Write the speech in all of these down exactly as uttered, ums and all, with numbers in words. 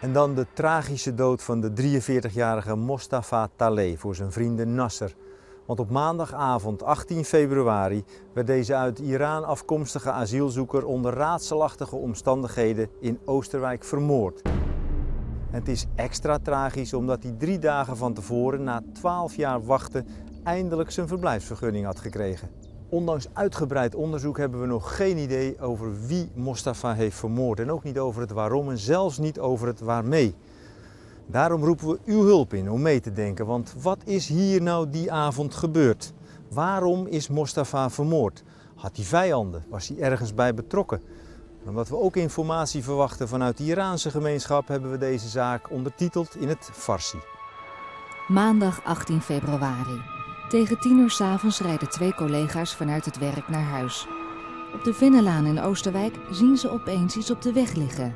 En dan de tragische dood van de drieënveertigjarige Mostafa Taleh voor zijn vrienden Nasser. Want op maandagavond achttien februari werd deze uit Iran afkomstige asielzoeker onder raadselachtige omstandigheden in Oosterwijk vermoord. En het is extra tragisch omdat hij drie dagen van tevoren, na twaalf jaar wachten, eindelijk zijn verblijfsvergunning had gekregen. Ondanks uitgebreid onderzoek hebben we nog geen idee over wie Mostafa heeft vermoord en ook niet over het waarom en zelfs niet over het waarmee. Daarom roepen we uw hulp in om mee te denken, want wat is hier nou die avond gebeurd? Waarom is Mostafa vermoord? Had hij vijanden? Was hij ergens bij betrokken? En omdat we ook informatie verwachten vanuit de Iraanse gemeenschap, hebben we deze zaak ondertiteld in het Farsi. Maandag achttien februari. Tegen tien uur 's avonds rijden twee collega's vanuit het werk naar huis. Op de Vinnelaan in Oosterwijk zien ze opeens iets op de weg liggen.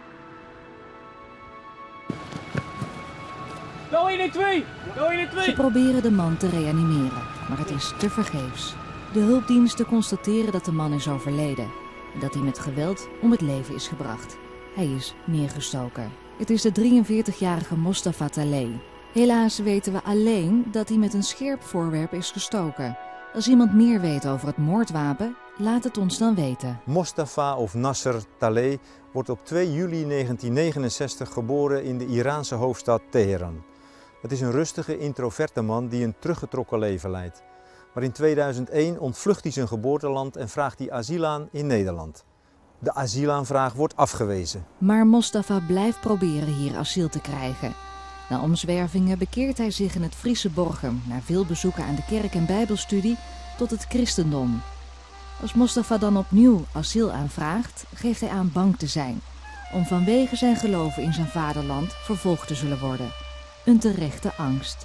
Ze proberen de man te reanimeren, maar het is tevergeefs. De hulpdiensten constateren dat de man is overleden en dat hij met geweld om het leven is gebracht. Hij is neergestoken. Het is de drieënveertigjarige Mostafa Taleh. Helaas weten we alleen dat hij met een scherp voorwerp is gestoken. Als iemand meer weet over het moordwapen, laat het ons dan weten. Mostafa of Nasser Taleh wordt op twee juli negentien negenenzestig geboren in de Iraanse hoofdstad Teheran. Het is een rustige, introverte man die een teruggetrokken leven leidt. Maar in tweeduizend één ontvlucht hij zijn geboorteland en vraagt hij asiel aan in Nederland. De asielaanvraag wordt afgewezen. Maar Mostafa blijft proberen hier asiel te krijgen. Na omzwervingen bekeert hij zich in het Friese Borgum, na veel bezoeken aan de kerk en bijbelstudie, tot het christendom. Als Mostafa dan opnieuw asiel aanvraagt, geeft hij aan bang te zijn, om vanwege zijn geloven in zijn vaderland vervolgd te zullen worden. Een terechte angst.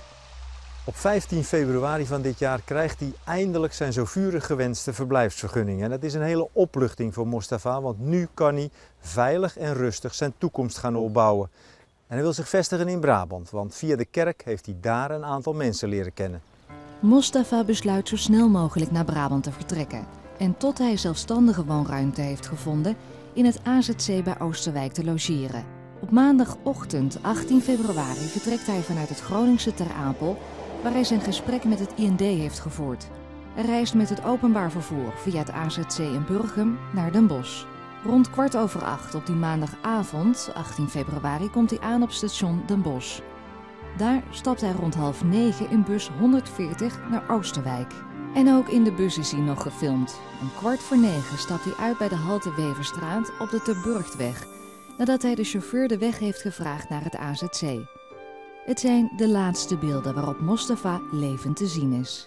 Op vijftien februari van dit jaar krijgt hij eindelijk zijn zo vurig gewenste verblijfsvergunning. En dat is een hele opluchting voor Mostafa, want nu kan hij veilig en rustig zijn toekomst gaan opbouwen. En hij wil zich vestigen in Brabant, want via de kerk heeft hij daar een aantal mensen leren kennen. Mostafa besluit zo snel mogelijk naar Brabant te vertrekken. En tot hij zelfstandige woonruimte heeft gevonden, in het A Z C bij Oosterwijk te logeren. Op maandagochtend achttien februari vertrekt hij vanuit het Groningse Ter Apel, waar hij zijn gesprek met het I N D heeft gevoerd. Hij reist met het openbaar vervoer via het A Z C in Burgum naar Den Bosch. Rond kwart over acht op die maandagavond, achttien februari, komt hij aan op station Den Bosch. Daar stapt hij rond half negen in bus honderdveertig naar Oosterwijk. En ook in de bus is hij nog gefilmd. Om kwart voor negen stapt hij uit bij de halte Weverstraat op de Terburgtweg, nadat hij de chauffeur de weg heeft gevraagd naar het A Z C. Het zijn de laatste beelden waarop Mostafa levend te zien is.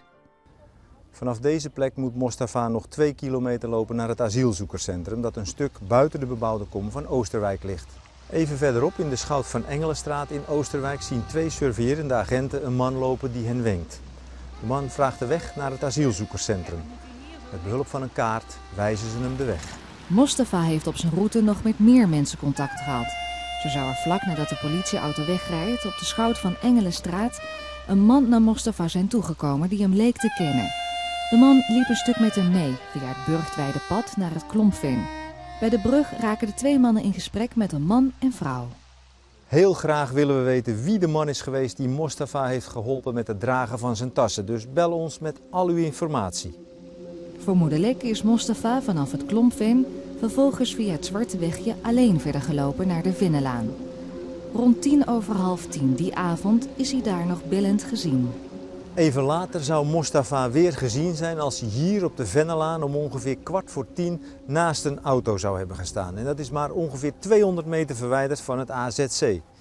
Vanaf deze plek moet Mostafa nog twee kilometer lopen naar het asielzoekerscentrum dat een stuk buiten de bebouwde kom van Oosterwijk ligt. Even verderop in de Schout van Engelenstraat in Oosterwijk zien twee surveillerende agenten een man lopen die hen wenkt. De man vraagt de weg naar het asielzoekerscentrum. Met behulp van een kaart wijzen ze hem de weg. Mostafa heeft op zijn route nog met meer mensen contact gehad. Zo zou er vlak nadat de politieauto wegrijdt op de Schout van Engelenstraat een man naar Mostafa zijn toegekomen die hem leek te kennen. De man liep een stuk met hem mee via het Burgtwijde pad naar het Klompveen. Bij de brug raken de twee mannen in gesprek met een man en vrouw. Heel graag willen we weten wie de man is geweest die Mostafa heeft geholpen met het dragen van zijn tassen. Dus bel ons met al uw informatie. Vermoedelijk is Mostafa vanaf het Klompveen vervolgens via het Zwarte Wegje alleen verder gelopen naar de Vinnelaan. Rond tien over half tien die avond is hij daar nog billend gezien. Even later zou Mostafa weer gezien zijn als hij hier op de Vennelaan om ongeveer kwart voor tien naast een auto zou hebben gestaan. En dat is maar ongeveer tweehonderd meter verwijderd van het A Z C.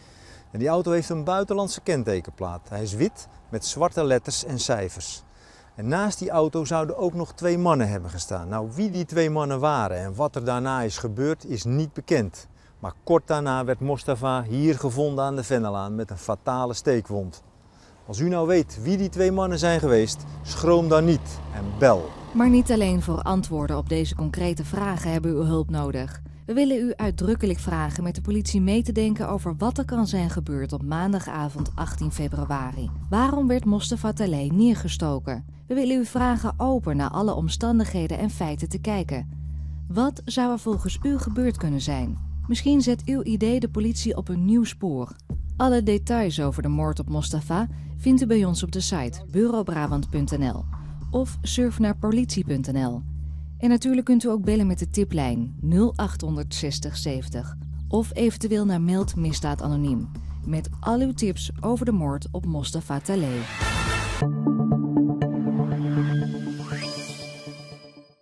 En die auto heeft een buitenlandse kentekenplaat. Hij is wit met zwarte letters en cijfers. En naast die auto zouden ook nog twee mannen hebben gestaan. Nou, wie die twee mannen waren en wat er daarna is gebeurd is niet bekend. Maar kort daarna werd Mostafa hier gevonden aan de Vennelaan met een fatale steekwond. Als u nou weet wie die twee mannen zijn geweest, schroom dan niet en bel. Maar niet alleen voor antwoorden op deze concrete vragen hebben we uw hulp nodig. We willen u uitdrukkelijk vragen met de politie mee te denken over wat er kan zijn gebeurd op maandagavond achttien februari. Waarom werd Mostafa Taleh neergestoken? We willen u vragen open naar alle omstandigheden en feiten te kijken. Wat zou er volgens u gebeurd kunnen zijn? Misschien zet uw idee de politie op een nieuw spoor. Alle details over de moord op Mostafa vindt u bij ons op de site bureau brabant punt n l of surf naar politie punt n l. En natuurlijk kunt u ook bellen met de tiplijn nul acht zestig zeventig of eventueel naar Meld Misdaad Anoniem met al uw tips over de moord op Mostafa Taleh.